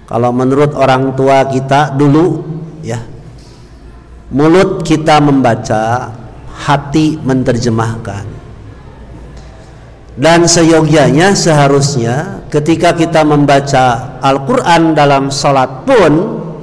Kalau menurut orang tua kita dulu ya, mulut kita membaca, hati menerjemahkan. Dan seyogyanya seharusnya ketika kita membaca Al-Quran dalam sholat pun,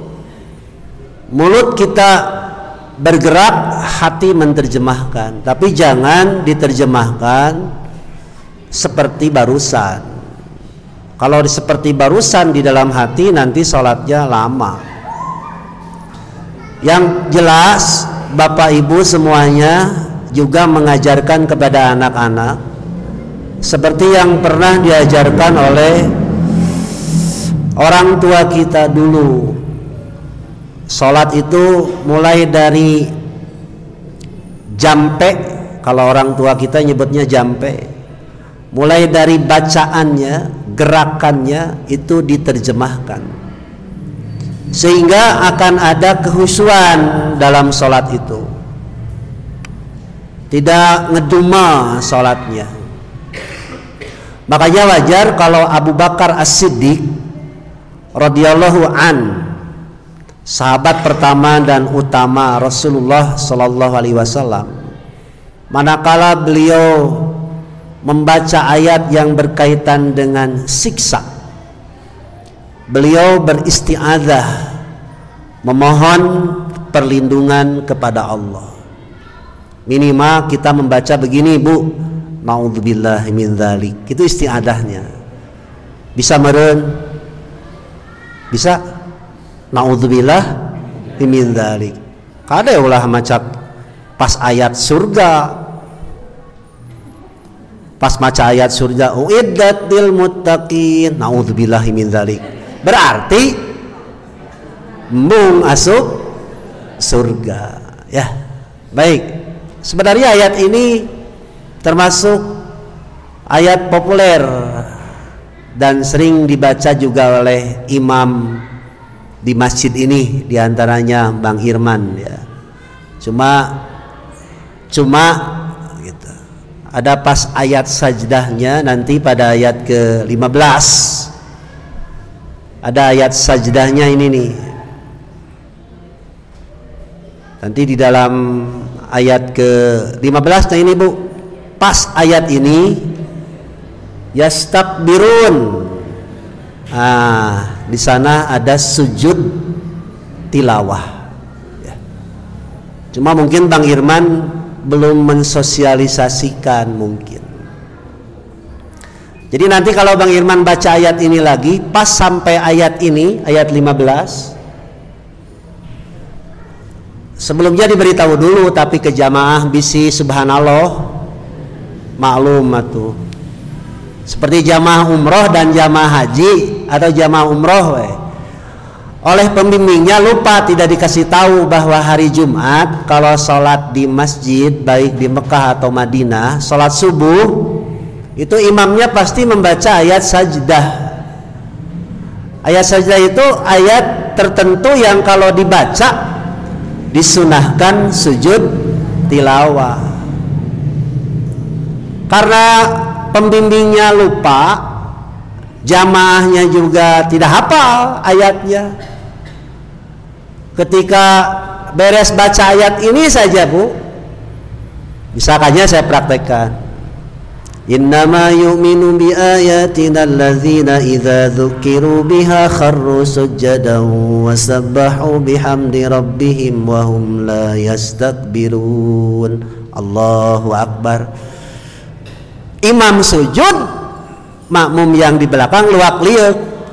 mulut kita bergerak, hati menerjemahkan. Tapi jangan diterjemahkan seperti barusan. Kalau seperti barusan di dalam hati, nanti sholatnya lama. Yang jelas Bapak Ibu semuanya juga mengajarkan kepada anak-anak seperti yang pernah diajarkan oleh orang tua kita dulu. Sholat itu mulai dari jampe, kalau orang tua kita nyebutnya jampe, mulai dari bacaannya, gerakannya itu diterjemahkan, sehingga akan ada kehusuan dalam sholat itu, tidak ngeduma sholatnya. Makanya wajar kalau Abu Bakar As-Siddiq radhiyallahu an, sahabat pertama dan utama Rasulullah sallallahu alaihi wasallam, manakala beliau membaca ayat yang berkaitan dengan siksa, beliau beristi'adzah, memohon perlindungan kepada Allah. Minimal kita membaca begini, Bu, naudzubillahi min dzalik. Itu isti'adzahnya. Bisa meureun? Bisa? Naudzubillah min dzalik. Kada ulah macak pas ayat surga. Pas maca ayat surga, uiddat lil muttaqin, naudzubillahi min dzalik. Berarti embung asup surga, ya. Baik. Sebenarnya ayat ini termasuk ayat populer dan sering dibaca juga oleh imam di masjid ini, diantaranya Bang Irman, ya. Cuma gitu. Ada pas ayat sajdahnya nanti pada ayat ke-15. Ada ayat sajdahnya ini nih. Nanti di dalam ayat ke-15 nah ini, Bu. Pas ayat ini yastakbirun. Di sana ada sujud tilawah. Ya. Cuma mungkin Bang Irman belum mensosialisasikan mungkin. Jadi nanti kalau Bang Irman baca ayat ini lagi, pas sampai ayat ini, ayat 15, sebelumnya diberitahu dulu, tapi ke jamaah bisi subhanallah maklum atuh. Seperti jamaah umroh dan jamaah haji atau jamaah umroh, oleh pembimbingnya lupa, tidak dikasih tahu bahwa hari Jumat kalau sholat di masjid baik di Mekah atau Madinah, sholat subuh itu imamnya pasti membaca ayat sajdah. Ayat sajdah itu ayat tertentu yang kalau dibaca disunahkan sujud tilawah. Karena pembimbingnya lupa, jamaahnya juga tidak hafal ayatnya. Ketika beres baca ayat ini saja, Bu, misalkannya saya praktekkan, innama yu'minu bi ayatina allazina idza dzukiru biha kharru sujadan wa sabbahu bihamdi rabbihim wa hum la yastakbirun. Allahu akbar. Imam sujud, makmum yang di belakang luak liuk.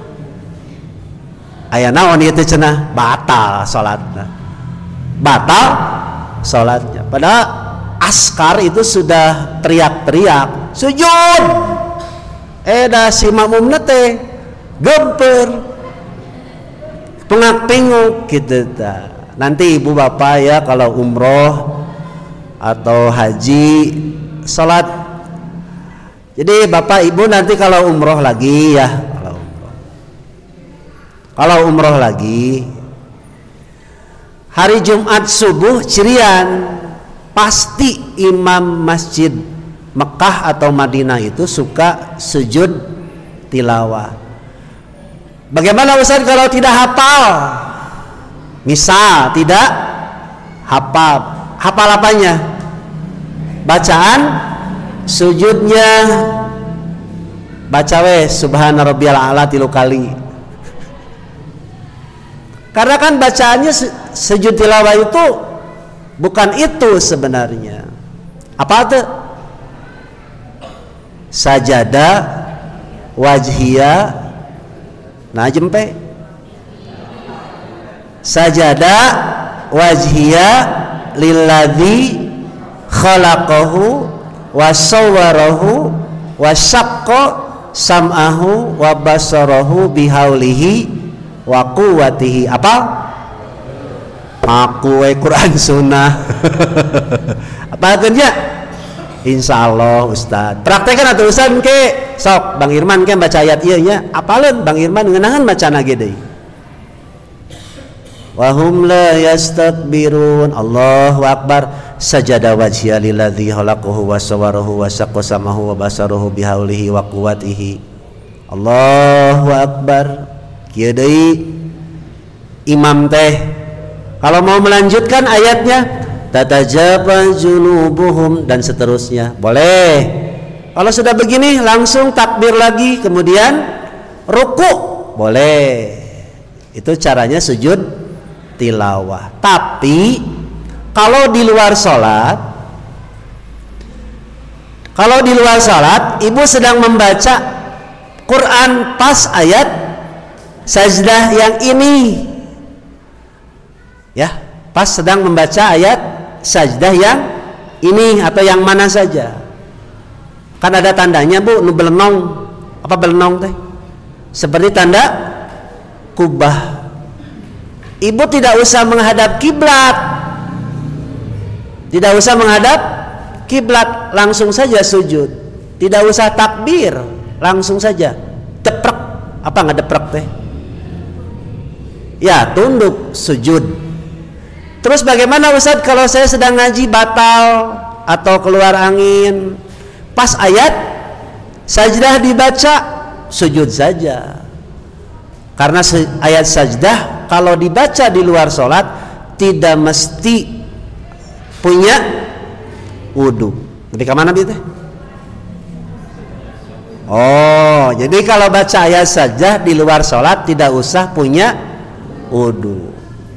Aya naon ieu teh cenah? Batal salatna. Batal salatnya. Padahal askar itu sudah teriak-teriak, sujud. Da si makmumna teh gemper, pengak-penguk gitu ta. Nanti ibu bapak ya kalau umroh atau haji salat. Jadi bapak ibu nanti kalau umroh lagi ya, kalau umroh lagi hari Jumat subuh cirian, pasti imam masjid Mekah atau Madinah itu suka sujud tilawah. Bagaimana Ustaz kalau tidak hafal? Misal tidak hafal. Hafal apanya? Bacaan sujudnya. Baca subhana rabbiyal a'la 3 kali. Karena kan bacaannya sujud tilawah itu bukan itu sebenarnya. Apa itu? Sajada wajhiya, nah jempe. Sajada wajhiya lilladzi khalaqahu wa sawwarahu wa syaqqa sam'ahu wa basarahu bihaulihi wa quwwatihi. Apa? Aku Quran sunnah. Apa artinya? Insya Allah Ustaz. Praktekan atau Ustaz ke sok Bang Irman ke baca ayat iya nya. Apaleun Bang Irman ngeunaheun macana ge deui. Wa hum la yastakbirun. Allahu akbar. Sajada wajhiya lilladzi khalaqahu wa sawwarahu wa syaqqa samahu wa basarahu bihaulihi wa quwwatihi. Allahu akbar. Kieu deui imam teh kalau mau melanjutkan ayatnya tatajafa junubuhum dan seterusnya boleh. Kalau sudah begini langsung takbir lagi kemudian ruku boleh. Itu caranya sujud tilawah. Tapi kalau di luar sholat, ibu sedang membaca Quran pas ayat sajdah yang ini, ya, pas sedang membaca ayat sajdah yang ini atau yang mana saja, kan ada tandanya bu, nu belenong. Apa belenong teh? Seperti tanda kubah. Ibu tidak usah menghadap kiblat, tidak usah menghadap kiblat, langsung saja sujud, tidak usah takbir, langsung saja deprek. Apa nggak deprek teh? Ya, tunduk sujud. Terus bagaimana Ustaz kalau saya sedang ngaji batal atau keluar angin, pas ayat sajdah dibaca, sujud saja. Karena ayat sajdah kalau dibaca di luar sholat tidak mesti punya wudu. Jadi kemana gitu? Oh, jadi kalau baca ayat sajdah di luar sholat tidak usah punya wudu.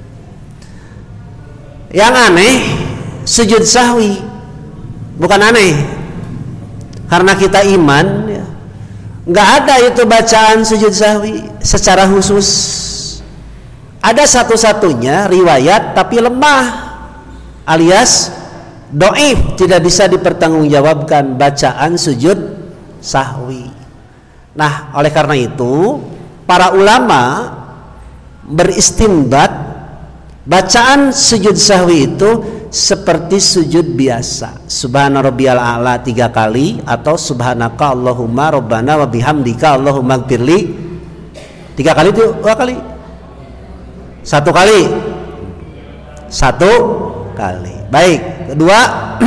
Yang aneh sujud sahwi, bukan aneh karena kita iman ya. Nggak ada itu bacaan sujud sahwi secara khusus. Ada satu-satunya riwayat tapi lemah alias doif, tidak bisa dipertanggungjawabkan bacaan sujud sahwi. Nah, oleh karena itu para ulama beristinbat bacaan sujud sahwi itu seperti sujud biasa, subhana rabbiyal a'la 3 kali atau subhanaka Allahumma rabbana wa bihamdika Allahumma gfirli 3 kali itu 2 kali 1 kali 1 kali. Baik, kedua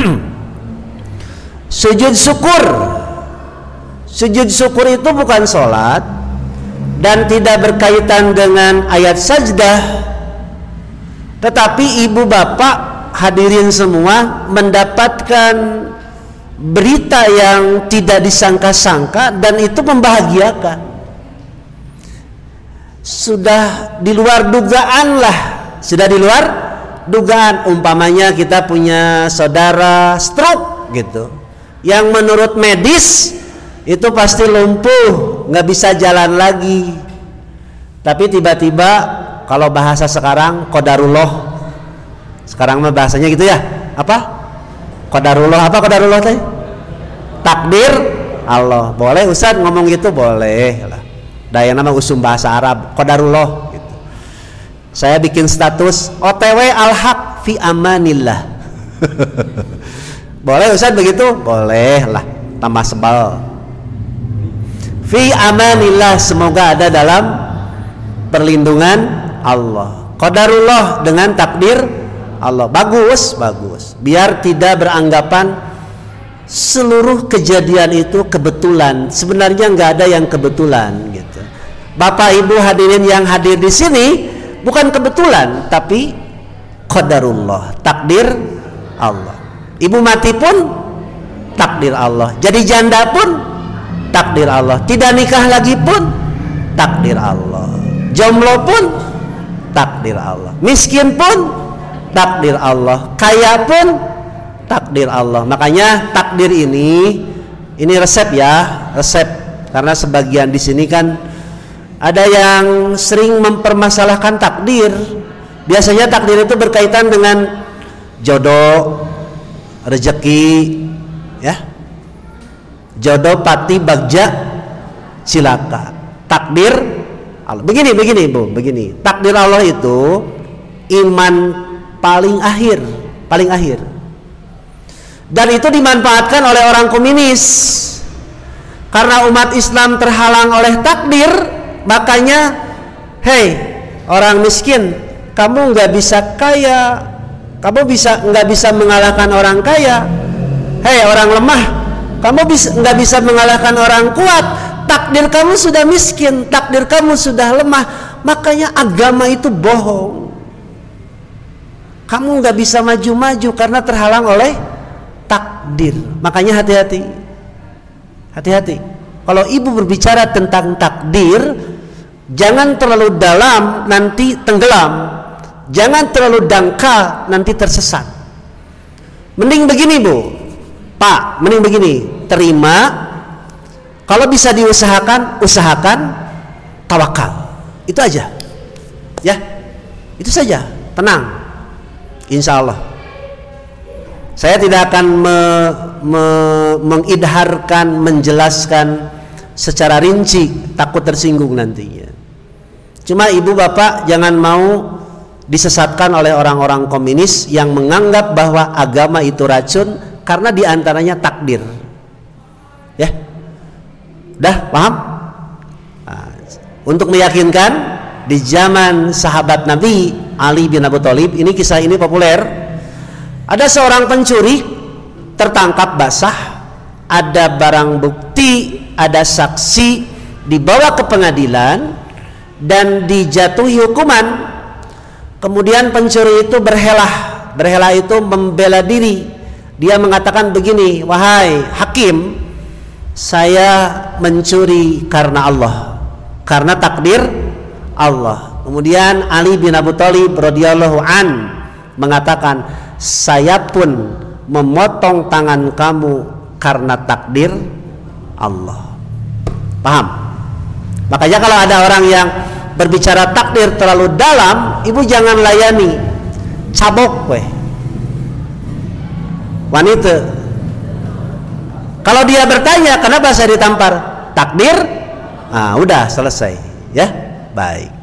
sujud syukur. Sujud syukur itu bukan sholat dan tidak berkaitan dengan ayat sajdah, tetapi ibu bapak hadirin semua mendapatkan berita yang tidak disangka-sangka dan itu membahagiakan. Sudah di luar dugaan lah, sudah di luar dugaan. Umpamanya kita punya saudara stroke gitu, yang menurut medis itu pasti lumpuh, nggak bisa jalan lagi. Tapi tiba-tiba kalau bahasa sekarang qadarullah. Sekarang mah bahasanya gitu ya. Apa? Qadarullah. Apa qadarullah teh? Takdir Allah. Boleh Ustaz ngomong gitu? Boleh lah. Daya nama usum bahasa Arab qadarullah gitu. Saya bikin status OTW al-haq fi amanillah. Boleh Ustaz begitu? Boleh lah. Tambah sebal. Fi amanillah, semoga ada dalam perlindungan Allah. Qadarullah dengan takdir Allah. Bagus, bagus. Biar tidak beranggapan seluruh kejadian itu kebetulan. Sebenarnya nggak ada yang kebetulan gitu. Bapak Ibu hadirin yang hadir di sini bukan kebetulan, tapi qadarullah, takdir Allah. Ibu mati pun takdir Allah, jadi janda pun takdir Allah, tidak nikah lagi pun takdir Allah, jomblo pun takdir Allah, miskin pun takdir Allah, kaya pun takdir Allah. Makanya takdir ini resep ya, resep. Karena sebagian di sini kan ada yang sering mempermasalahkan takdir. Biasanya takdir itu berkaitan dengan jodoh, rezeki, ya. Jodoh, pati, bagja, cilaka. Takdir Allah. Begini Bu, begini. Takdir Allah itu iman paling akhir. Dan itu dimanfaatkan oleh orang komunis. Karena umat Islam terhalang oleh takdir, makanya, hei orang miskin, kamu nggak bisa kaya, kamu nggak bisa mengalahkan orang kaya. Hei orang lemah, kamu nggak bisa mengalahkan orang kuat. Takdir kamu sudah miskin, takdir kamu sudah lemah. Makanya agama itu bohong. Kamu nggak bisa maju-maju karena terhalang oleh takdir. Makanya hati-hati. Kalau ibu berbicara tentang takdir, jangan terlalu dalam, nanti tenggelam. Jangan terlalu dangkal, nanti tersesat. Mending begini Bu, Pak, mending begini, terima. Kalau bisa diusahakan, usahakan, tawakal. Itu aja, ya, itu saja, tenang. Insya Allah. Saya tidak akan mengidharkan, menjelaskan secara rinci, takut tersinggung nantinya. Cuma ibu bapak jangan mau disesatkan oleh orang-orang komunis yang menganggap bahwa agama itu racun karena diantaranya takdir. Ya, dah paham? Nah, untuk meyakinkan, di zaman sahabat Nabi Ali bin Abi Thalib, ini kisah ini populer. Ada seorang pencuri tertangkap basah, ada barang bukti, ada saksi, dibawa ke pengadilan dan dijatuhi hukuman. Kemudian pencuri itu berhela itu membela diri. Dia mengatakan begini, wahai hakim, saya mencuri karena Allah, karena takdir Allah. Kemudian Ali bin Abi Thalib radhiyallahu an mengatakan, saya pun memotong tangan kamu karena takdir Allah. Paham? Makanya kalau ada orang yang berbicara takdir terlalu dalam, ibu jangan layani, cabok weh wanita. Kalau dia bertanya kenapa saya ditampar takdir, udah selesai ya, baik.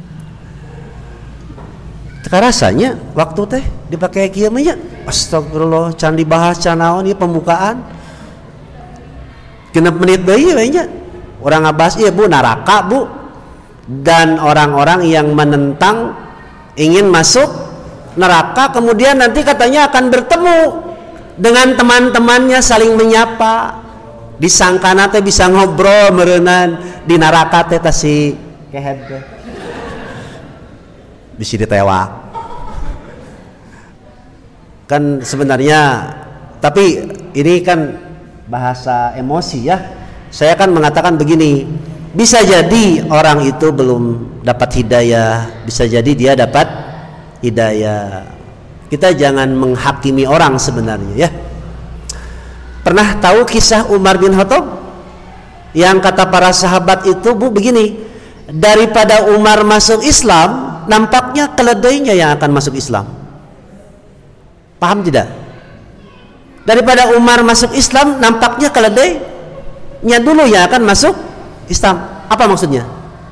Rasanya waktu teh dipakai kiamanya, astagfirullah, can dibahas canaon ieu pembukaan 6 menit deui we nya. Orang ngabahas ieu Bu neraka Bu, dan orang-orang yang menentang ingin masuk neraka, kemudian nanti katanya akan bertemu dengan teman-temannya, saling menyapa, disangkana teh bisa ngobrol meureunan, di neraka teh si kehed teh bisa ditewak. Kan sebenarnya, tapi ini kan bahasa emosi ya. Saya kan mengatakan begini, bisa jadi orang itu belum dapat hidayah, bisa jadi dia dapat hidayah. Kita jangan menghakimi orang sebenarnya ya. Pernah tahu kisah Umar bin Khattab yang kata para sahabat itu Bu begini, daripada Umar masuk Islam, nampaknya keledainya yang akan masuk Islam. Paham tidak? Daripada Umar masuk Islam, nampaknya keledainya dulu yang akan masuk Islam. Apa maksudnya?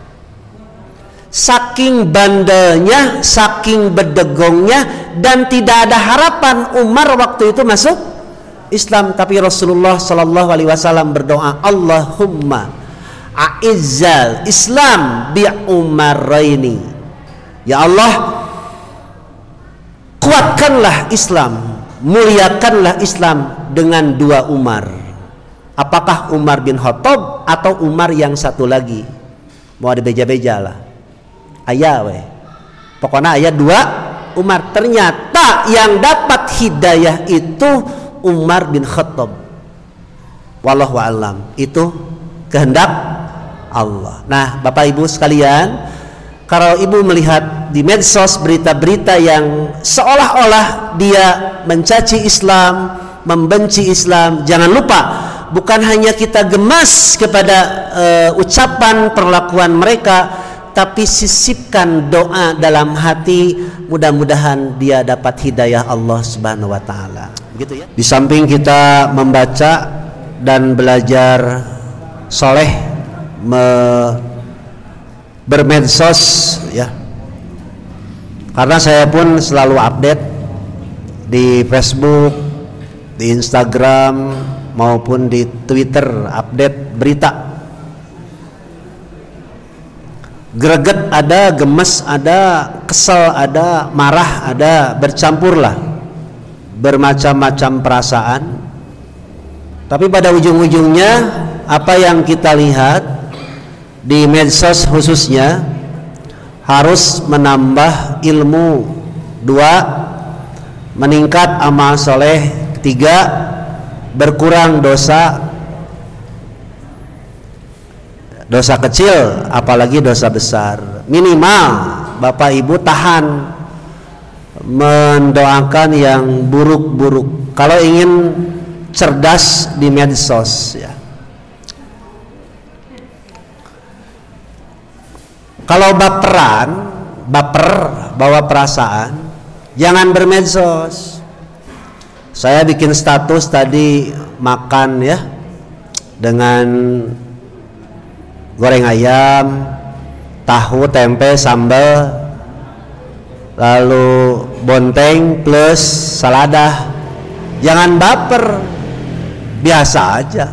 Saking bandelnya, saking bedegongnya, dan tidak ada harapan Umar waktu itu masuk Islam. Tapi Rasulullah Shallallahu Alaihi Wasallam berdoa, Allahumma a'izzal Islam bi Umaraini. Ya Allah, kuatkanlah Islam, muliakanlah Islam dengan 2 Umar. Apakah Umar bin Khattab atau Umar yang satu lagi? mau dibeja-beja lah. Ayah weh. Pokoknya ayah 2 Umar. Ternyata yang dapat hidayah itu Umar bin Khattab. Wallahu a'lam. Itu kehendak Allah. Nah, Bapak Ibu sekalian, kalau Ibu melihat di medsos berita-berita yang seolah-olah dia mencaci Islam, membenci Islam, jangan lupa bukan hanya kita gemas kepada ucapan perlakuan mereka, tapi sisipkan doa dalam hati, mudah-mudahan dia dapat hidayah Allah Subhanahu wa taala. Begitu ya. Di samping kita membaca dan belajar soleh bermedsos ya. Karena saya pun selalu update di Facebook, di Instagram maupun di Twitter, update berita. Greget ada, gemes ada, kesel ada, marah ada, bercampur lah, bermacam-macam perasaan. Tapi pada ujung-ujungnya apa yang kita lihat di medsos khususnya, harus menambah ilmu, 2 meningkat amal soleh, 3 berkurang dosa kecil, apalagi dosa besar. Minimal Bapak Ibu tahan mendoakan yang buruk-buruk kalau ingin cerdas di medsos ya. Kalau baper, bawa perasaan, jangan bermedsos. Saya bikin status tadi makan ya, dengan goreng ayam, tahu, tempe, sambal, lalu bonteng plus saladah. Jangan baper, biasa aja.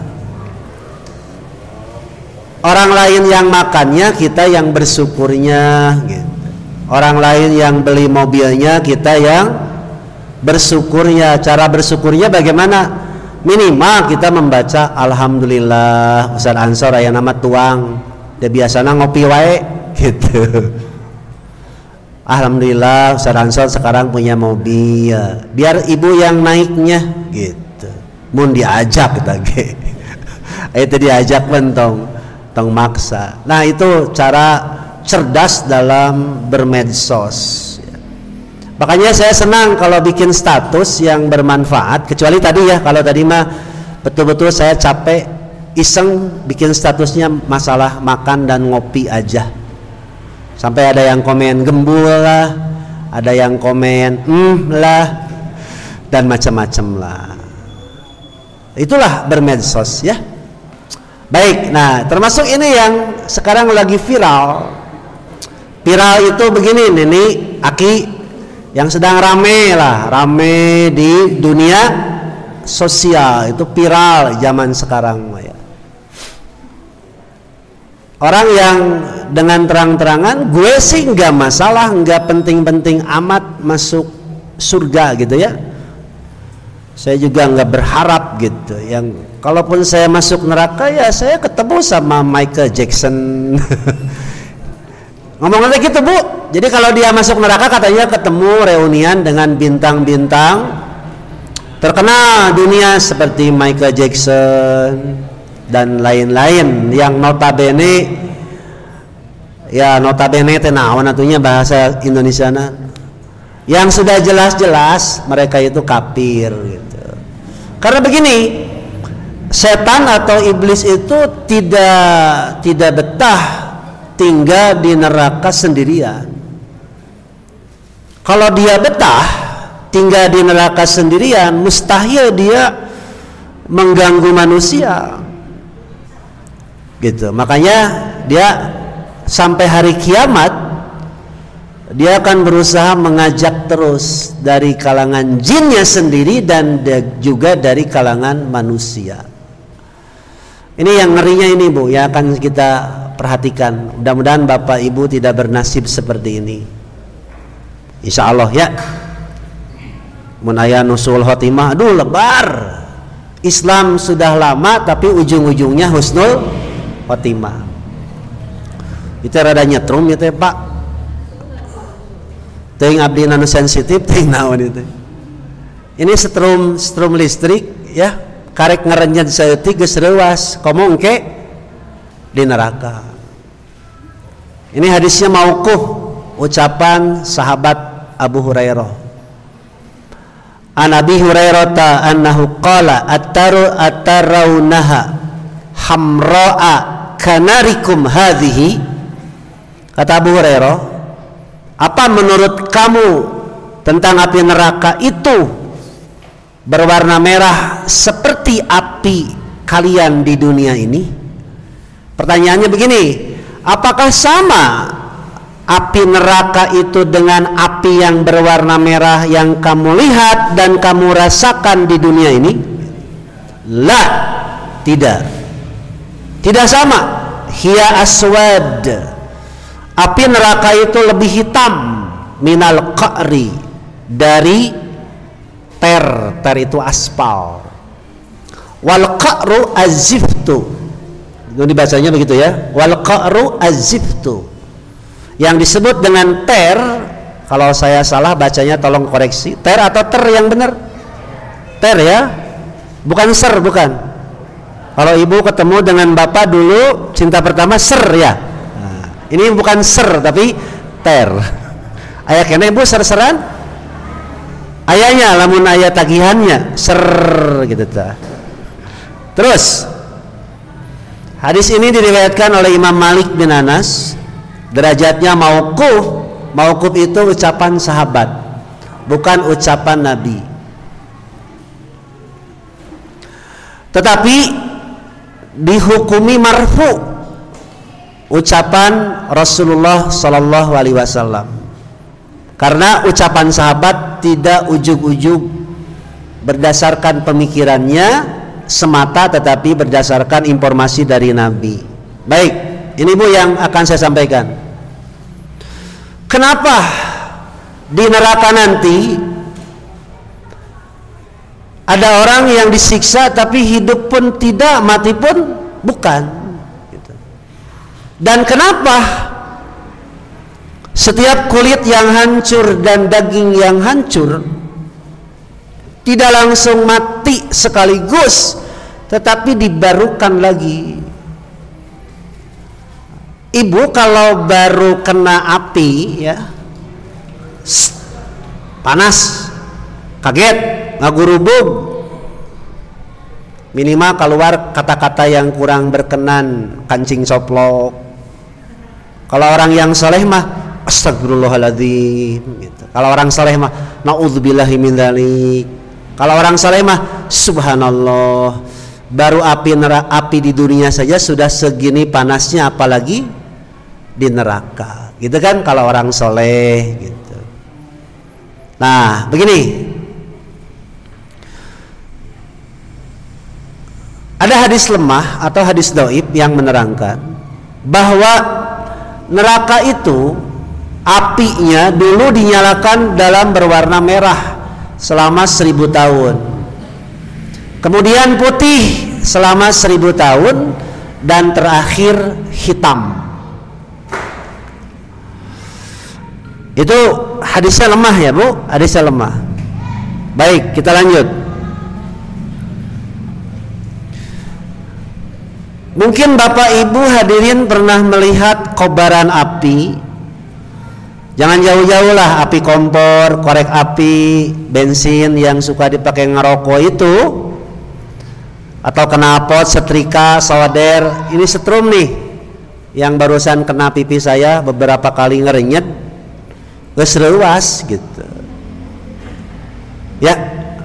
Orang lain yang makannya, kita yang bersyukurnya gitu. Orang lain yang beli mobilnya, kita yang bersyukurnya. Cara bersyukurnya bagaimana? Minimal kita membaca alhamdulillah. Ustaz Ansor aya nama tuang, dia biasanya ngopi wae gitu. Alhamdulillah Ustaz Ansor sekarang punya mobil, biar ibu yang naiknya gitu. Mun diajak kita ge. Itu diajak mentong tong maksa. Nah, itu cara cerdas dalam bermedsos. Makanya saya senang kalau bikin status yang bermanfaat, kecuali tadi ya, kalau tadi mah betul-betul saya capek iseng bikin statusnya masalah makan dan ngopi aja. Sampai ada yang komen gembul lah, ada yang komen lah, dan macam-macam lah. Itulah bermedsos ya. Baik, nah termasuk ini yang sekarang lagi viral. Viral itu begini, Nini, Aki, yang sedang rame di dunia sosial, itu viral zaman sekarang ya. Orang yang dengan terang-terangan, gue sih nggak masalah, nggak penting-penting amat masuk surga gitu ya. Saya juga nggak berharap gitu. Yang kalaupun saya masuk neraka ya saya ketemu sama Michael Jackson. Ngomong-ngomong gitu Bu. Jadi kalau dia masuk neraka katanya ketemu reunian dengan bintang-bintang terkenal dunia seperti Michael Jackson dan lain-lain yang notabene teh naon atunya bahasa Indonesiana, yang sudah jelas-jelas mereka itu kafir gitu. Karena begini, setan atau iblis itu tidak betah tinggal di neraka sendirian. Kalau dia betah tinggal di neraka sendirian, mustahil dia mengganggu manusia gitu. Makanya dia sampai hari kiamat dia akan berusaha mengajak terus dari kalangan jinnya sendiri dan juga dari kalangan manusia. Ini yang ngerinya ini Bu, yang akan kita perhatikan. Mudah-mudahan Bapak Ibu tidak bernasib seperti ini, insya Allah ya. Munaya nusul khotimah, aduh lebar. Islam sudah lama tapi ujung-ujungnya husnul khotimah. Itu rada nyetrum ya teh Pak. Teuing abdi nanu sensitif teuing naon itu. Ini strum listrik ya, karek ngarenjad saeutik geus reuas, komo engke di neraka. Ini hadisnya mauquf, ucapan sahabat Abu Hurairah. An Abi Hurairah annahu qala atarawnaha hamra'a kanarikum hadhihi. Kata Abu Hurairah, apa menurut kamu tentang api neraka itu berwarna merah seperti api kalian di dunia ini? Pertanyaannya begini, apakah sama api neraka itu dengan api yang berwarna merah yang kamu lihat dan kamu rasakan di dunia ini? La, tidak sama. Hiya aswad, api neraka itu lebih hitam, minal qa'ri, dari ter itu aspal. Wal qa'ru aziftu, itu dibacanya begitu ya, wal qa'ru aziftu. Yang disebut dengan ter, kalau saya salah bacanya tolong koreksi, ter atau ter yang benar? Ter ya, bukan ser, bukan. Kalau ibu ketemu dengan bapak dulu cinta pertama ser ya. Nah, ini bukan ser tapi ter. Aya kene ibu ser-seran? Ayahnya lamun aya tagihannya ser gitu ta. Terus hadis ini diriwayatkan oleh Imam Malik bin Anas, derajatnya mauquf. Mauquf itu ucapan sahabat, bukan ucapan Nabi. Tetapi dihukumi marfu, ucapan Rasulullah Sallallahu Alaihi Wasallam, karena ucapan sahabat tidak ujug-ujug berdasarkan pemikirannya semata, tetapi berdasarkan informasi dari Nabi. Baik, ini Bu yang akan saya sampaikan. Kenapa di neraka nanti ada orang yang disiksa tapi hidup pun tidak, mati pun bukan? Dan kenapa setiap kulit yang hancur dan daging yang hancur tidak langsung mati sekaligus, tetapi dibarukan lagi? Ibu kalau baru kena api ya, panas, kaget, ngagurubug, minimal keluar kata-kata yang kurang berkenan, kancing coplok. Kalau orang yang saleh mah astagfirullahaladzim gitu. Kalau orang saleh mah naudzubillahi min dzalik. Kalau orang saleh mah subhanallah. Baru api di dunia saja sudah segini panasnya, apalagi di neraka, gitu kan kalau orang soleh gitu. Nah begini, ada hadis lemah atau hadis dhaif yang menerangkan bahwa neraka itu apinya dulu dinyalakan dalam berwarna merah selama 1000 tahun, kemudian putih selama 1000 tahun, dan terakhir hitam. Itu hadisnya lemah ya Bu, hadisnya lemah. Baik, kita lanjut. Mungkin Bapak Ibu hadirin pernah melihat kobaran api. Jangan jauh-jauh lah, api kompor, korek api, bensin yang suka dipakai ngerokok itu, atau knalpot, setrika, solder. Ini setrum nih yang barusan kena pipi saya, beberapa kali ngerenyet, geus reuas gitu ya.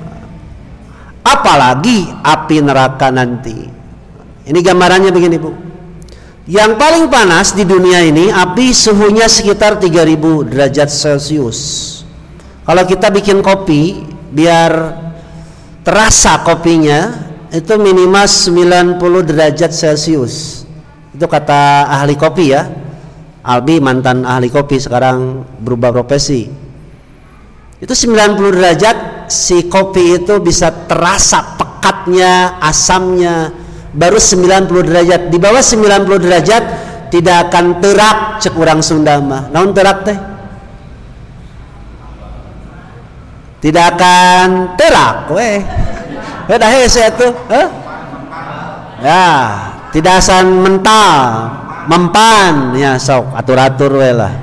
Apalagi api neraka nanti. Ini gambarannya begini Bu, yang paling panas di dunia ini api suhunya sekitar 3000 derajat Celcius. Kalau kita bikin kopi biar terasa kopinya, itu minimal 90 derajat Celcius. Itu kata ahli kopi ya. Albi mantan ahli kopi, sekarang berubah profesi. Itu 90 derajat si kopi itu bisa terasa pekatnya, asamnya. Baru 90 derajat. Di bawah 90 derajat tidak akan terak cek urang Sunda mah. Naon terak teh? Tidak akan terak weh. Dah hese atuh, ya, tidak asan mental, mempan ya sok atur-atur we lah.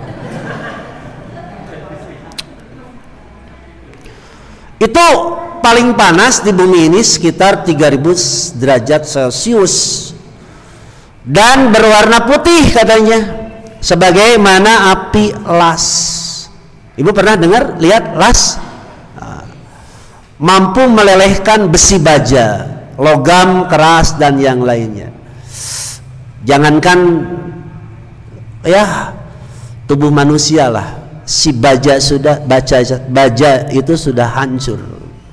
Itu paling panas di bumi ini sekitar 3000 derajat Celcius dan berwarna putih katanya, sebagaimana api las. Ibu pernah dengar lihat las? Mampu melelehkan besi baja, logam keras dan yang lainnya. Jangankan ya tubuh manusia lah, si baja itu sudah hancur.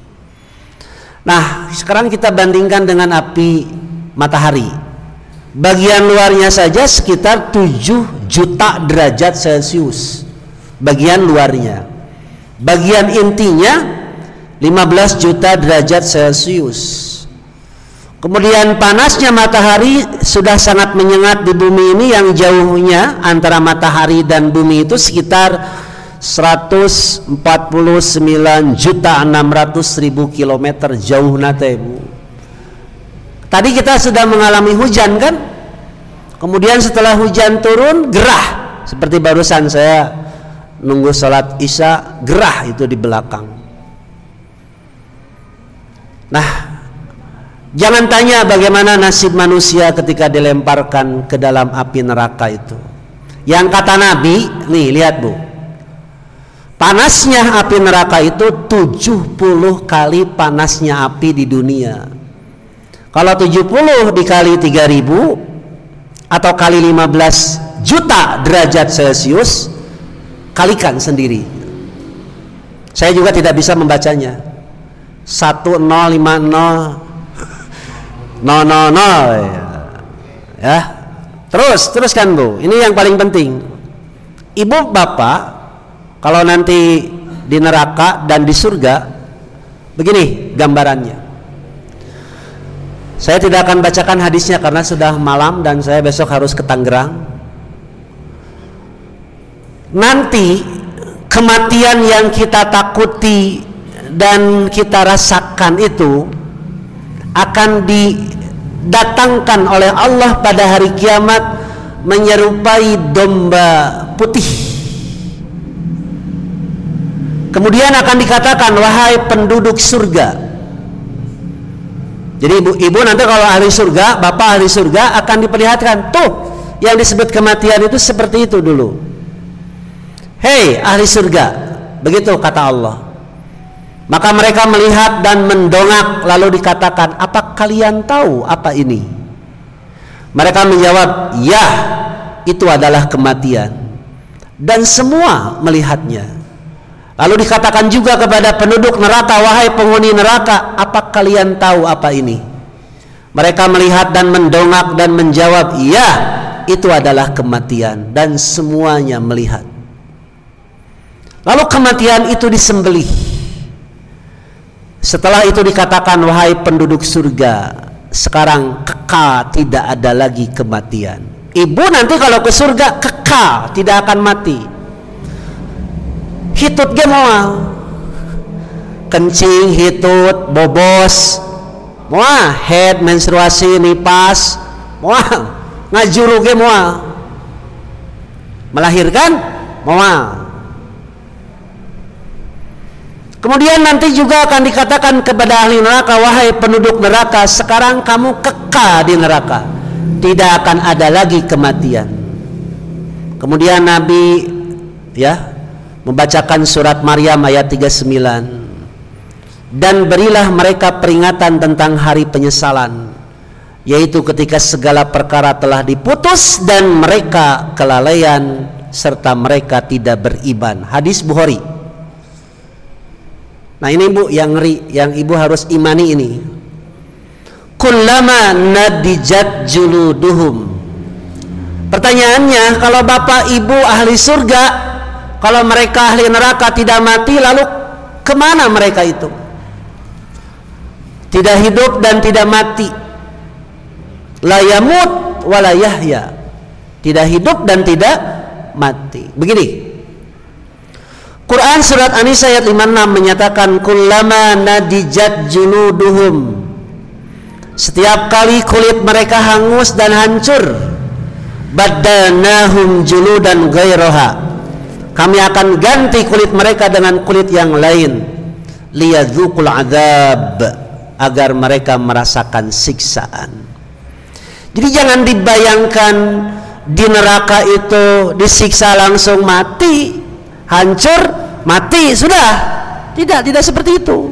Nah, sekarang kita bandingkan dengan api matahari. Bagian luarnya saja sekitar 7 juta derajat Celcius. Bagian luarnya. Bagian intinya 15 juta derajat Celcius. Kemudian panasnya matahari sudah sangat menyengat di bumi ini, yang jauhnya antara matahari dan bumi itu sekitar 149.600.000 kilometer jauh nate Bu. Tadi kita sudah mengalami hujan kan? Kemudian setelah hujan turun gerah, seperti barusan saya nunggu sholat isya gerah itu di belakang. Nah, jangan tanya bagaimana nasib manusia ketika dilemparkan ke dalam api neraka itu. Yang kata Nabi, nih lihat Bu, panasnya api neraka itu 70 kali panasnya api di dunia. Kalau 70 dikali 3000 atau kali 15 juta derajat Celcius, kalikan sendiri. Saya juga tidak bisa membacanya. 1050 ya. Teruskan Bu. Ini yang paling penting. Ibu bapak kalau nanti di neraka dan di surga, begini gambarannya. Saya tidak akan bacakan hadisnya karena sudah malam dan saya besok harus ke Tangerang. Nanti kematian yang kita takuti dan kita rasakan itu akan didatangkan oleh Allah pada hari kiamat menyerupai domba putih. Kemudian akan dikatakan, wahai penduduk surga. Jadi ibu nanti kalau ahli surga, bapak ahli surga akan diperlihatkan, tuh yang disebut kematian itu seperti itu dulu. Hei ahli surga, begitu kata Allah. Maka mereka melihat dan mendongak, lalu dikatakan, apa kalian tahu apa ini? Mereka menjawab, ya, itu adalah kematian. Dan semua melihatnya. Lalu dikatakan juga kepada penduduk neraka, wahai penghuni neraka, apa kalian tahu apa ini? Mereka melihat dan mendongak dan menjawab, ya, itu adalah kematian. Dan semuanya melihat. Lalu kematian itu disembelih. Setelah itu dikatakan, wahai penduduk surga, sekarang kekal, tidak ada lagi kematian. Ibu nanti kalau ke surga kekal, tidak akan mati. Hitut ge moal, kencing, hitut, bobos, moal, head, menstruasi, nipas, moal, ngajuru ge moal, melahirkan, moal. Kemudian nanti juga akan dikatakan kepada ahli neraka, wahai penduduk neraka, sekarang kamu kekal di neraka, tidak akan ada lagi kematian. Kemudian Nabi ya membacakan surat Maryam ayat 39, dan berilah mereka peringatan tentang hari penyesalan, yaitu ketika segala perkara telah diputus dan mereka kelalaian serta mereka tidak beriman. Hadis Bukhari. Nah ini Bu yang ngeri, yang ibu harus imani ini. Kullama nadijat juluduhum. Pertanyaannya, kalau bapak ibu ahli surga, kalau mereka ahli neraka tidak mati, lalu kemana mereka itu? Tidak hidup dan tidak mati. La yamut wa la yahya. tidak hidup dan tidak mati. Begini, Quran surat An-Nisa ayat 56 menyatakan kullama nadijat juluduhum, setiap kali kulit mereka hangus dan hancur, baddalnahum juludan ghairaha, kami akan ganti kulit mereka dengan kulit yang lain, liyadzuqul adzab, agar mereka merasakan siksaan. Jadi jangan dibayangkan di neraka itu disiksa langsung mati, hancur, mati, sudah. Tidak seperti itu.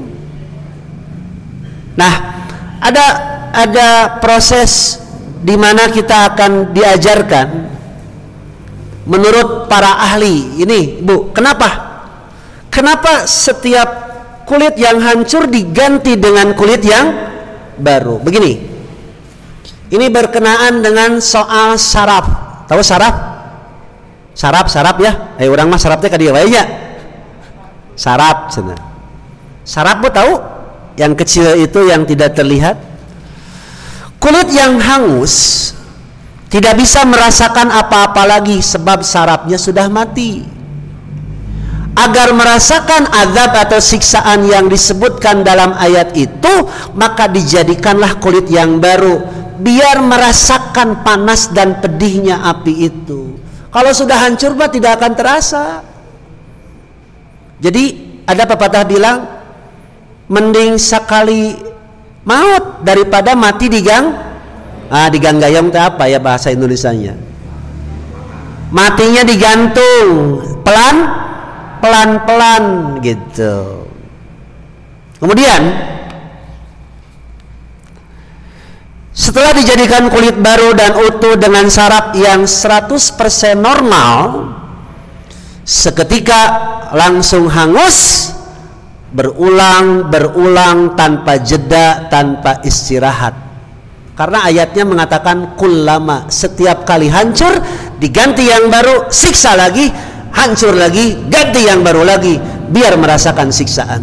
Nah, ada proses di mana kita akan diajarkan menurut para ahli. Ini, Bu, kenapa setiap kulit yang hancur diganti dengan kulit yang baru? Begini, ini berkenaan dengan soal saraf. Tahu saraf? Saraf ya. Orang mah sarafnya ka dieu wae nya. Saraf cenah. Saraf Bu tahu? Yang kecil itu yang tidak terlihat. Kulit yang hangus tidak bisa merasakan apa-apa lagi sebab sarafnya sudah mati. Agar merasakan azab atau siksaan yang disebutkan dalam ayat itu, maka dijadikanlah kulit yang baru biar merasakan panas dan pedihnya api itu. Kalau sudah hancur mah tidak akan terasa. Jadi ada pepatah bilang, mending sekali maut daripada mati di gang. Di gang gayung itu apa ya bahasa Indonesianya? Matinya digantung, pelan-pelan gitu. Kemudian setelah dijadikan kulit baru dan utuh dengan saraf yang 100% normal, seketika langsung hangus, berulang tanpa jeda, tanpa istirahat. Karena ayatnya mengatakan kullama, setiap kali hancur diganti yang baru, siksa lagi, hancur lagi, ganti yang baru lagi, biar merasakan siksaan.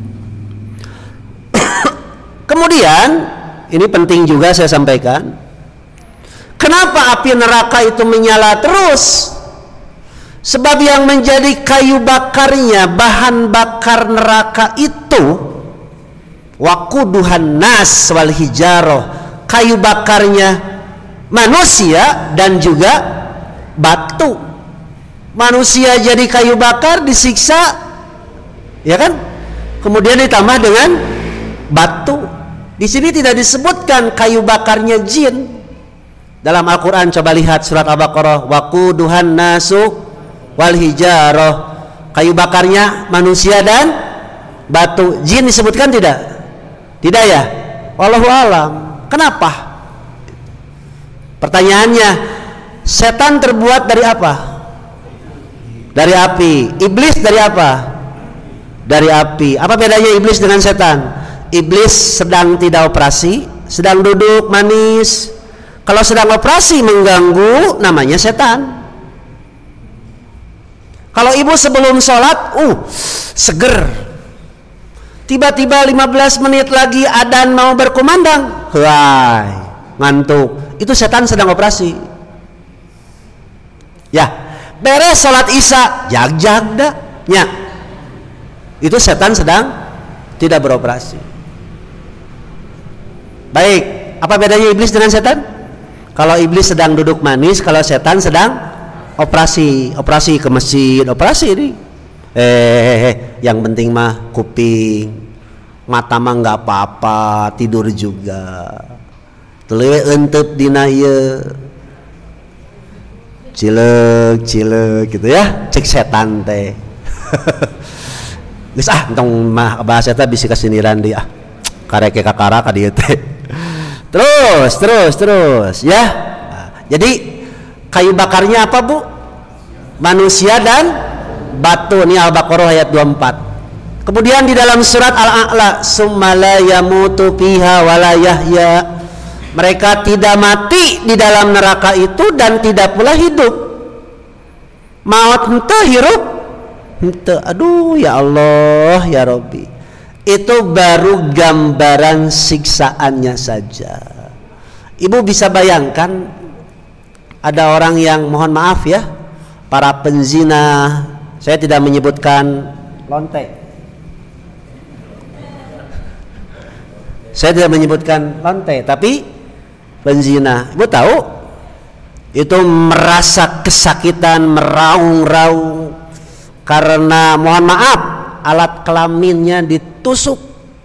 Kemudian ini penting juga saya sampaikan, kenapa api neraka itu menyala terus? Sebab yang menjadi kayu bakarnya, bahan bakar neraka itu waquduhan nas wal hijaroh, kayu bakarnya manusia dan juga batu. Manusia jadi kayu bakar disiksa, ya kan? Kemudian ditambah dengan batu. Di sini tidak disebutkan kayu bakarnya jin. Dalam Al-Quran coba lihat surat Al-Baqarah, waquduhan nasu wal hijaroh, kayu bakarnya manusia dan batu. Jin disebutkan tidak? Tidak ya? Wallahu alam. Kenapa? Pertanyaannya, setan terbuat dari apa? Dari api. Iblis dari apa? Dari api. Apa bedanya iblis dengan setan? Iblis sedang tidak operasi, sedang duduk manis. Kalau sedang operasi mengganggu, namanya setan. Kalau ibu sebelum sholat, seger. Tiba-tiba 15 menit lagi adzan mau berkumandang, hai, ngantuk. Itu setan sedang operasi. Ya, beres sholat isya, jag dah, nya. Itu setan sedang tidak beroperasi. Baik, apa bedanya iblis dengan setan? Kalau iblis sedang duduk manis, kalau setan sedang operasi ke mesin, operasi ini. Yang penting mah kuping, mata mah nggak apa-apa, tidur juga. Telewe entep dina ieu. Cilek gitu ya, cek setan teh. Geus entong mah bahasa eta bisi kasiniran di kareke kakara ka dieu teh. Terus ya. Jadi kayu bakarnya apa Bu? Manusia dan batu. Ini Al-Baqarah ayat 24. Kemudian di dalam surat Al-A'la, summa la yamutu fiha wa la yahya, mereka tidak mati di dalam neraka itu dan tidak pula hidup. Maut henteu, hirup henteu. Aduh ya Allah ya Rabbi. Itu baru gambaran siksaannya saja. Ibu bisa bayangkan ada orang yang, mohon maaf ya, para penzina, saya tidak menyebutkan lonte, saya tidak menyebutkan lonte, tapi penzina. Ibu tahu itu merasa kesakitan, meraung-raung karena, mohon maaf, alat kelaminnya ditusuk.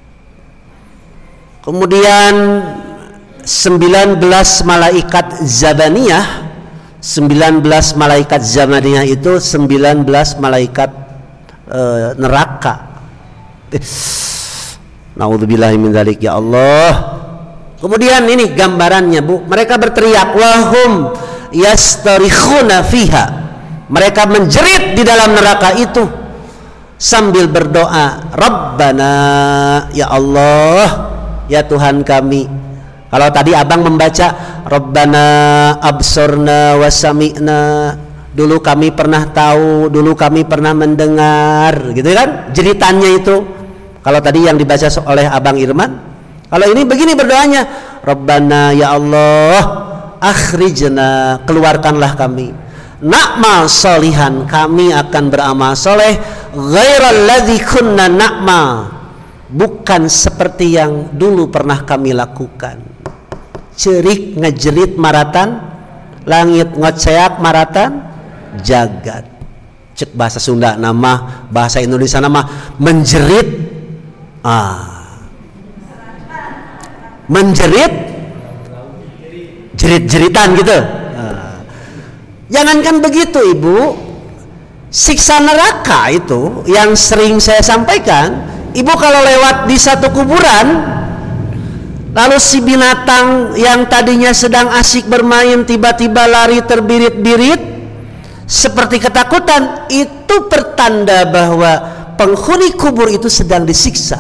Kemudian 19 malaikat zabaniyah, 19 malaikat zabaniyah itu 19 malaikat neraka. Naudzubillahi min dzalik, ya Allah. Kemudian ini gambarannya, Bu. Mereka berteriak, wahum yastarikhuna fiha. Mereka menjerit di dalam neraka itu sambil berdoa, Rabbana, ya Allah, ya Tuhan kami. Kalau tadi abang membaca Rabbana absorna wasami'na, dulu kami pernah tahu, dulu kami pernah mendengar, gitu kan jeritannya itu. Kalau tadi yang dibaca oleh abang Irman, kalau ini begini berdoanya, Rabbana, ya Allah, akhrijna, keluarkanlah kami, na'mal solihan, kami akan beramal soleh, ghairal ladzi kunna na'mal, bukan seperti yang dulu pernah kami lakukan. Cerik ngejerit maratan, langit ngoceak maratan jagat. Cek bahasa Sunda nama, bahasa Indonesia nama menjerit, menjerit, jerit-jeritan gitu. Jangankan begitu, Ibu, siksa neraka itu yang sering saya sampaikan. Ibu kalau lewat di satu kuburan, lalu si binatang yang tadinya sedang asik bermain tiba-tiba lari terbirit-birit seperti ketakutan, itu pertanda bahwa penghuni kubur itu sedang disiksa.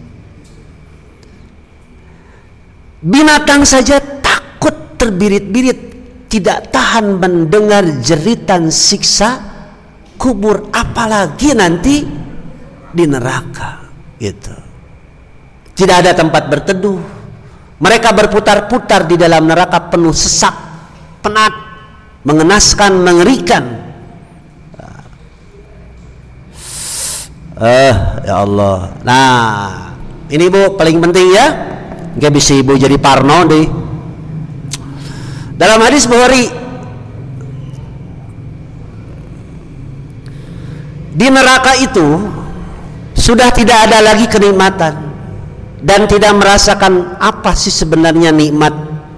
Binatang saja takut terbirit-birit, tidak tahan mendengar jeritan siksa kubur, apalagi nanti di neraka gitu. Tidak ada tempat berteduh. Mereka berputar-putar di dalam neraka penuh sesak, penat, mengenaskan, mengerikan. Ya Allah. Nah, ini Bu paling penting ya. Nggak bisa Ibu jadi parno deh. Dalam hadis Bukhari, di neraka itu sudah tidak ada lagi kenikmatan dan tidak merasakan apa sih sebenarnya nikmat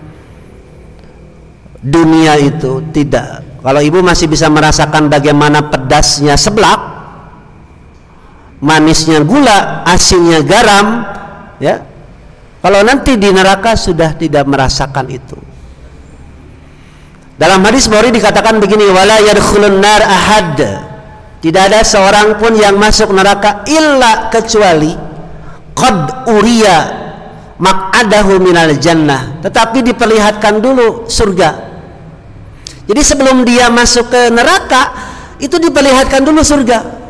dunia itu, tidak. Kalau Ibu masih bisa merasakan bagaimana pedasnya seblak, manisnya gula, asinnya garam, ya. Kalau nanti di neraka sudah tidak merasakan itu. Dalam hadis Bukhari dikatakan begini, wala yadkhulun nar ahad, tidak ada seorang pun yang masuk neraka illa kecuali qad uriya maq'adahu minal jannah, tetapi diperlihatkan dulu surga. Jadi sebelum dia masuk ke neraka itu diperlihatkan dulu surga.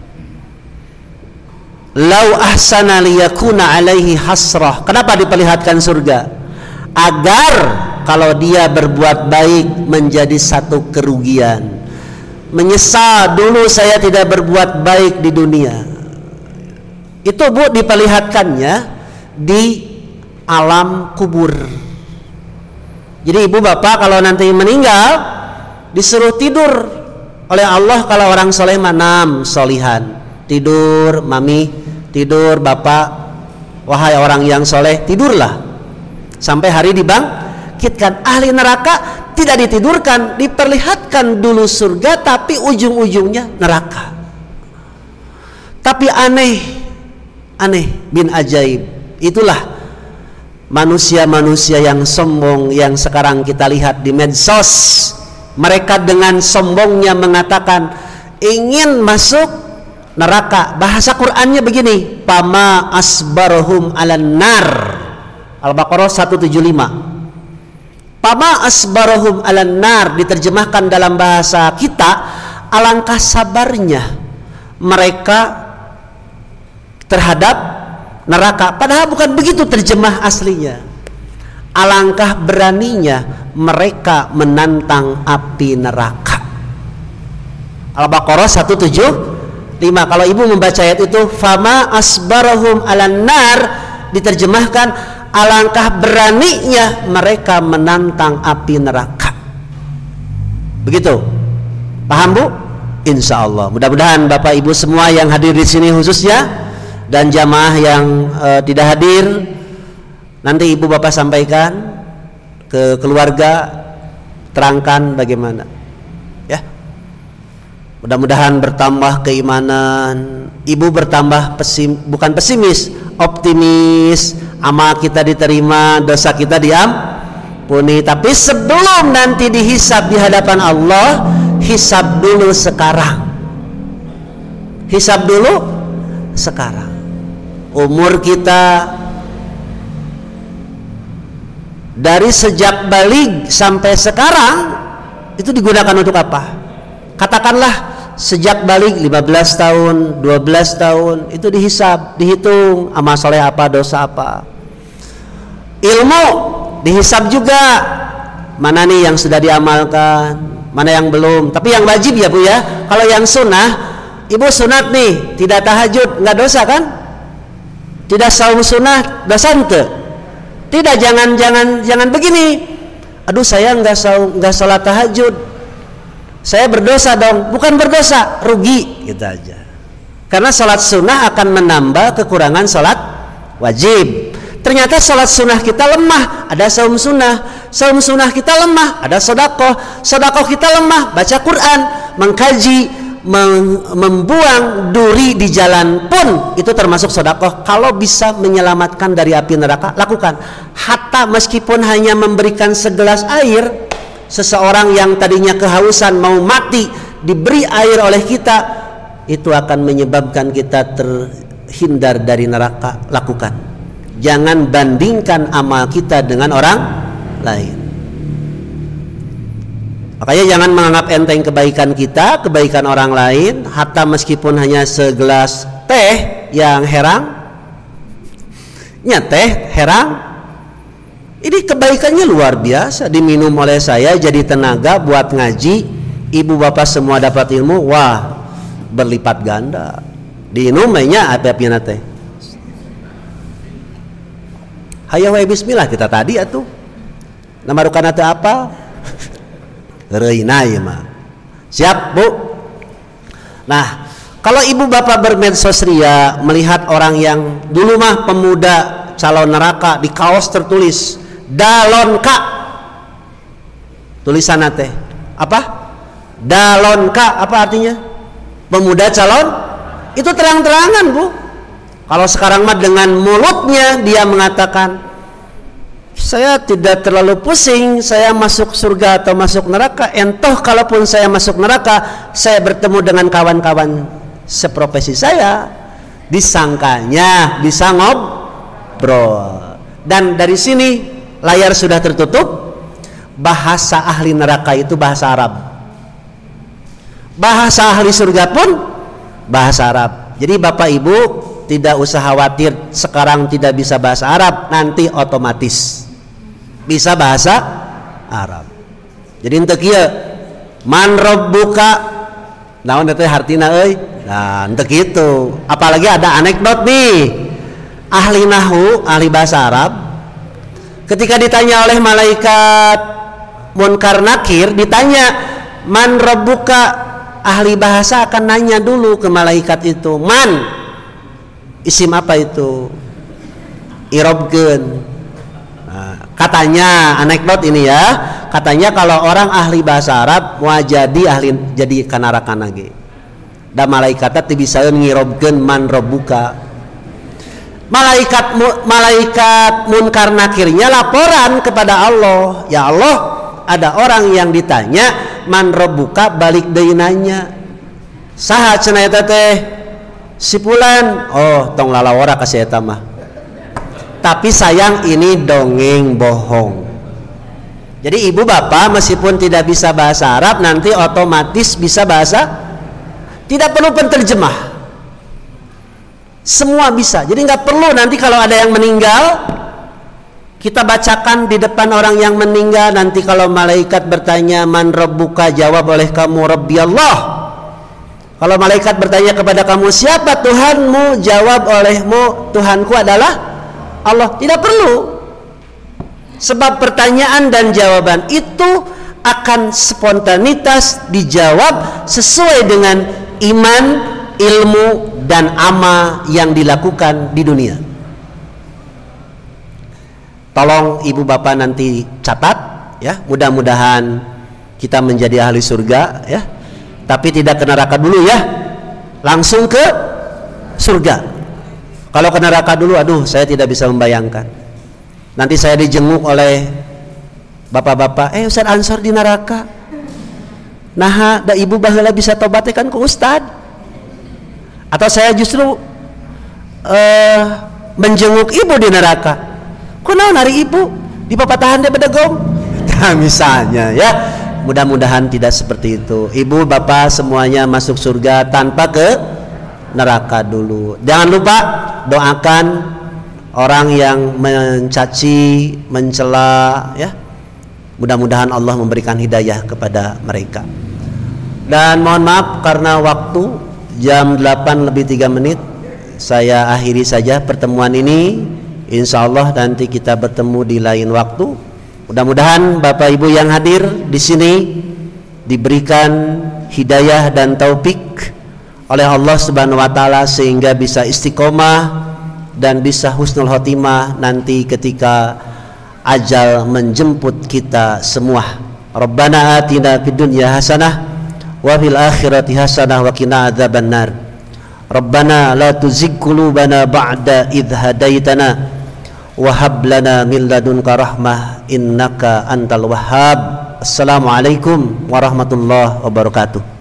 Lau ahsana liyakuna alaihi hasrah. Kenapa diperlihatkan surga? Agar kalau dia berbuat baik menjadi satu kerugian. Menyesal dulu saya tidak berbuat baik di dunia. Itu Bu diperlihatkannya di alam kubur. Jadi Ibu Bapak kalau nanti meninggal disuruh tidur oleh Allah, kalau orang soleh manam solihan, tidur mami, tidur bapak, wahai orang yang soleh tidurlah sampai hari dibangkitkan. Ahli neraka tidak ditidurkan, diperlihatkan dulu surga tapi ujung-ujungnya neraka. Tapi aneh bin ajaib, itulah manusia-manusia yang sombong yang sekarang kita lihat di medsos. Mereka dengan sombongnya mengatakan ingin masuk neraka. Bahasa Qur'annya begini, pama asbarhum alan nar. Al-Baqarah 175. Pama asbarhum alan nar diterjemahkan dalam bahasa kita, alangkah sabarnya mereka terhadap neraka. Padahal bukan begitu terjemah aslinya. Alangkah beraninya mereka menantang api neraka. Al-Baqarah 175. Kalau ibu membaca ayat itu, fama asbarahum alan nar, diterjemahkan alangkah beraninya mereka menantang api neraka. Begitu. Paham Bu? Insya Allah. Mudah-mudahan Bapak Ibu semua yang hadir di sini khususnya dan jamaah yang tidak hadir, nanti Ibu Bapak sampaikan ke keluarga, terangkan bagaimana. Ya. Mudah-mudahan bertambah keimanan, Ibu bertambah bukan pesimis, optimis, amal kita diterima, dosa kita diampuni. Tapi sebelum nanti dihisab di hadapan Allah, hisab dulu sekarang. Hisab dulu sekarang. Umur kita dari sejak baligh sampai sekarang itu digunakan untuk apa? Katakanlah sejak baligh 15 tahun, 12 tahun, itu dihisab, dihitung amal soleh apa, dosa apa. Ilmu dihisab juga, mana nih yang sudah diamalkan, mana yang belum. Tapi yang wajib ya Bu ya. Kalau yang sunnah, Ibu sunat nih, tidak tahajud, nggak dosa kan? Tidak saum sunnah, dosa ente? Tidak, jangan begini. Aduh saya nggak sholat tahajud, saya berdosa dong. Bukan berdosa, rugi gitu aja. Karena sholat sunnah akan menambah kekurangan sholat wajib. Ternyata sholat sunnah kita lemah, ada saum sunnah kita lemah, ada sodakoh kita lemah, baca Quran, mengkaji, membuang duri di jalan pun itu termasuk sodakoh. Kalau bisa menyelamatkan dari api neraka, lakukan. Hatta meskipun hanya memberikan segelas air, seseorang yang tadinya kehausan mau mati diberi air oleh kita, itu akan menyebabkan kita terhindar dari neraka. Lakukan. Jangan bandingkan amal kita dengan orang lain. Makanya jangan menganggap enteng kebaikan kita, kebaikan orang lain, hatta meskipun hanya segelas teh yang herang, ini kebaikannya luar biasa, diminum oleh saya jadi tenaga buat ngaji, ibu bapak semua dapat ilmu, wah berlipat ganda. Diinumnya apa-apa teh. Hayo wae bismillah kita tadi atuh. Nama rukana teh apa? Reina ya mah. Siap Bu? Nah, kalau ibu bapak bermedsos ria melihat orang yang dulu mah pemuda calon neraka, di kaos tertulis dalonka, tulisan teh apa? Dalonka, apa artinya? Pemuda calon, itu terang-terangan Bu. Kalau sekarang mah dengan mulutnya dia mengatakan, saya tidak terlalu pusing saya masuk surga atau masuk neraka, entoh kalaupun saya masuk neraka, saya bertemu dengan kawan-kawan seprofesi saya, disangkanya bisa ngobrol. Dan dari sini layar sudah tertutup. Bahasa ahli neraka itu bahasa Arab, bahasa ahli surga pun bahasa Arab. Jadi Bapak Ibu tidak usah khawatir sekarang tidak bisa bahasa Arab, nanti otomatis bisa bahasa Arab. Jadi ente kieu man rabbuka naon teh hartina euy. Nah, ente kitu. Apalagi ada anekdot nih. Ahli nahwu, ahli bahasa Arab ketika ditanya oleh malaikat Munkar Nakir, ditanya man rabbuka, ahli bahasa akan nanya dulu ke malaikat itu, man isim apa itu, irobkeun. Nah, katanya anekdot ini ya, katanya kalau orang ahli bahasa Arab mau jadi kanarakan lagi, dan malaikatnya bisa ngirobkeun man rabbuka. Malaikat Munkar Nakirnya laporan kepada Allah, ya Allah, ada orang yang ditanya man rabbuka, balik deui nanya saha cenah eta teh, si fulan. Oh, tong lalawara ka si eta mah. Tapi sayang ini dongeng bohong. Jadi ibu bapak meskipun tidak bisa bahasa Arab, nanti otomatis bisa bahasa, tidak perlu penterjemah, semua bisa. Jadi nggak perlu nanti kalau ada yang meninggal kita bacakan di depan orang yang meninggal, nanti kalau malaikat bertanya man rabbuka, jawab oleh kamu Rabbi Allah. Kalau malaikat bertanya kepada kamu siapa Tuhanmu, jawab olehmu Tuhanku adalah Allah. Tidak perlu, sebab pertanyaan dan jawaban itu akan spontanitas dijawab sesuai dengan iman, ilmu, dan amal yang dilakukan di dunia. Tolong ibu bapak nanti catat ya, mudah-mudahan kita menjadi ahli surga ya, tapi tidak ke neraka dulu ya, langsung ke surga. Kalau ke neraka dulu, aduh saya tidak bisa membayangkan. Nanti saya dijenguk oleh bapak-bapak, Ustaz Ansor di neraka. Nah, da ibu baheula bisa tobatnya kan ke Ustad. Atau saya justru menjenguk ibu di neraka. Kunaon hari ibu di papatahan dia bedegong. Nah, misalnya ya, mudah-mudahan tidak seperti itu. Ibu bapak semuanya masuk surga tanpa ke neraka dulu. Jangan lupa doakan orang yang mencaci, mencela ya. Mudah-mudahan Allah memberikan hidayah kepada mereka. Dan mohon maaf karena waktu jam 8:03 saya akhiri saja pertemuan ini. Insya Allah nanti kita bertemu di lain waktu. Mudah-mudahan Bapak Ibu yang hadir di sini diberikan hidayah dan taufik oleh Allah Subhanahu wa taala sehingga bisa istiqomah dan bisa husnul khotimah nanti ketika ajal menjemput kita semua. Rabbana atina fid dunya hasanah wa fil akhirati hasanah wa qina adzabannar. Rabbana la tuzigh qulubana ba'da idh hadaitana wa hab lana min ladunka rahmah innaka antal wahhab. Assalamualaikum warahmatullahi wabarakatuh.